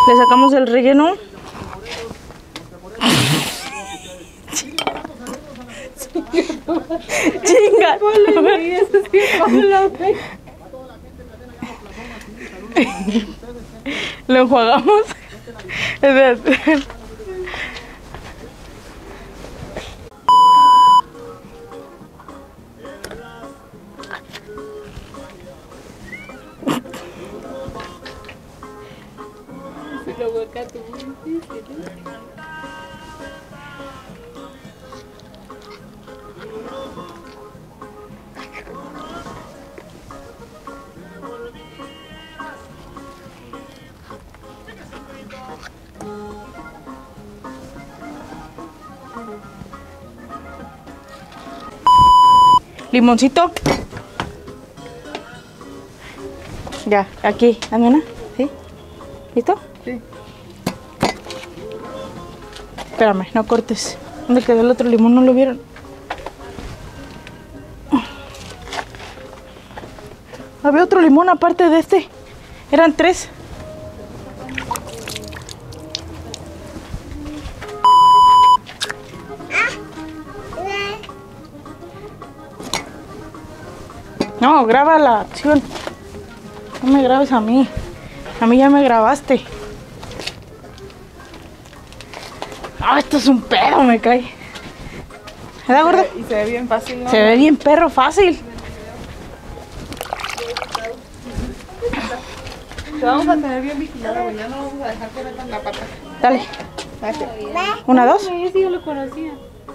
Le sacamos el relleno. Chinga. Lo enjuagamos. Limoncito. Ya, aquí, dame una. ¿Sí? ¿Listo? Sí. Espérame, no cortes. ¿Dónde quedó el otro limón? ¿No lo vieron? Había otro limón aparte de este. Eran 3. No, graba la acción. No me grabes a mí. A mí ya me grabaste. Ah, esto es un pedo, me cae. ¿Verdad, gordo? Y se ve bien fácil, ¿no? Se ve bien perro fácil. Te vamos a tener bien vigilado, güey. Ya no vamos a dejar que metan la pata. Dale. Gracias. 1, 2. Ese yo lo conocía.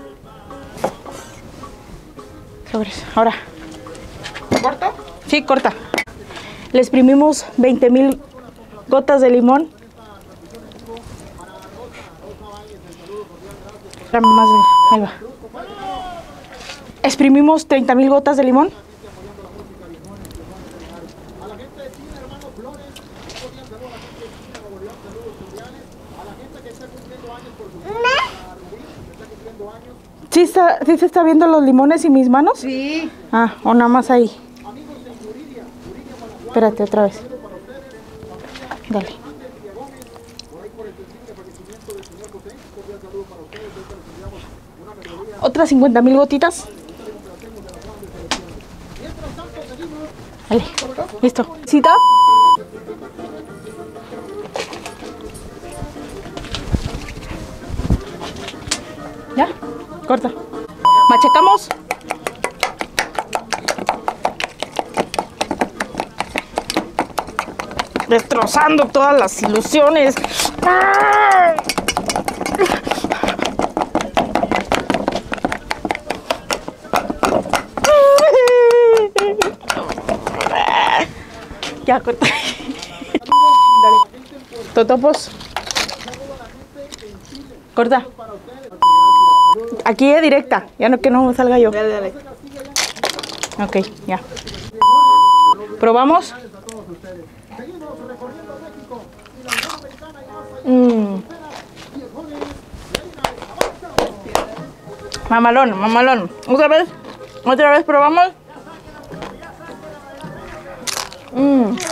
Sobres. Ahora. ¿Corto? Sí, corta. Le exprimimos 20,000 gotas de limón. Dame más de... Ahí va. Exprimimos 30,000 gotas de limón. ¿Sí se está viendo los limones y mis manos? Sí. Ah, o nada más ahí. Espérate, otra vez. Dale. Otras 50,000 gotitas. Dale. Listo. ¿Cita? ¿Ya? Corta. Machacamos. Destrozando todas las ilusiones. ¡Ah! Ya, corta. Dale. Totopos. Corta. Aquí es directa. Ya no que no salga yo. Dale, dale. Ok, ya. ¿Probamos? Mamalón, mamalón. Otra vez probamos.